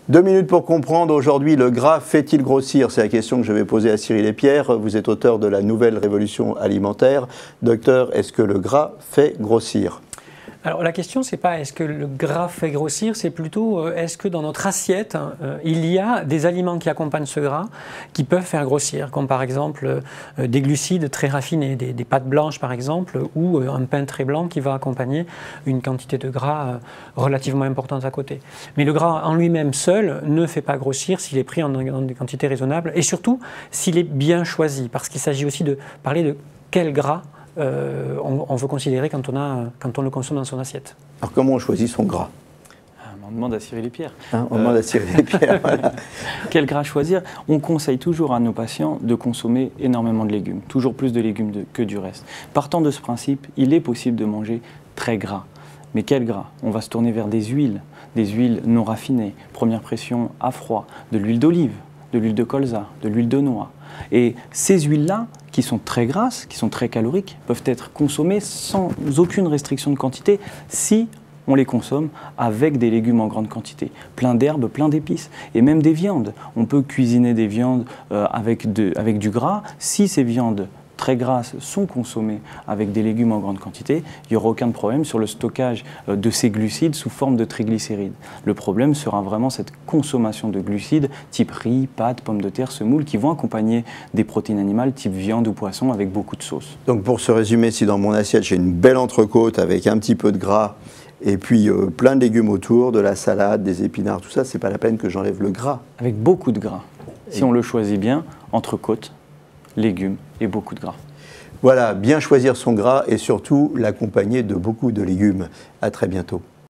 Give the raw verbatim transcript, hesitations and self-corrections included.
Deux minutes pour comprendre. Aujourd'hui, le gras fait-il grossir? C'est la question que je vais poser à Cyril et Pierre. Vous êtes auteur de la Nouvelle Révolution Alimentaire. Docteur, est-ce que le gras fait grossir? Alors la question, c'est pas est-ce que le gras fait grossir, c'est plutôt euh, est-ce que dans notre assiette, euh, il y a des aliments qui accompagnent ce gras qui peuvent faire grossir, comme par exemple euh, des glucides très raffinés, des, des pâtes blanches par exemple, ou euh, un pain très blanc qui va accompagner une quantité de gras euh, relativement importante à côté. Mais le gras en lui-même seul ne fait pas grossir s'il est pris en, en des quantités raisonnables et surtout s'il est bien choisi, parce qu'il s'agit aussi de parler de quel gras Euh, on, on veut considérer quand on, a, quand on le consomme dans son assiette. Alors comment on choisit son gras? On demande à Cyril et Pierre. Hein, on euh... demande à Cyril et Pierre, voilà. Quel gras choisir? On conseille toujours à nos patients de consommer énormément de légumes, toujours plus de légumes de, que du reste. Partant de ce principe, il est possible de manger très gras. Mais quel gras? On va se tourner vers des huiles, des huiles non raffinées, première pression à froid, de l'huile d'olive, de l'huile de colza, de l'huile de noix. Et ces huiles-là, qui sont très grasses, qui sont très caloriques, peuvent être consommées sans aucune restriction de quantité si on les consomme avec des légumes en grande quantité, plein d'herbes, plein d'épices, et même des viandes. On peut cuisiner des viandes euh, avec, de, avec du gras. Si ces viandes très grasses sont consommées avec des légumes en grande quantité, il n'y aura aucun problème sur le stockage de ces glucides sous forme de triglycérides. Le problème sera vraiment cette consommation de glucides type riz, pâtes, pommes de terre, semoule qui vont accompagner des protéines animales type viande ou poisson avec beaucoup de sauce. Donc pour se résumer, si dans mon assiette j'ai une belle entrecôte avec un petit peu de gras et puis euh, plein de légumes autour, de la salade, des épinards, tout ça, c'est pas la peine que j'enlève le gras. Avec beaucoup de gras. Si et... on le choisit bien, entrecôte, légumes et beaucoup de gras. Voilà, bien choisir son gras et surtout l'accompagner de beaucoup de légumes. À très bientôt.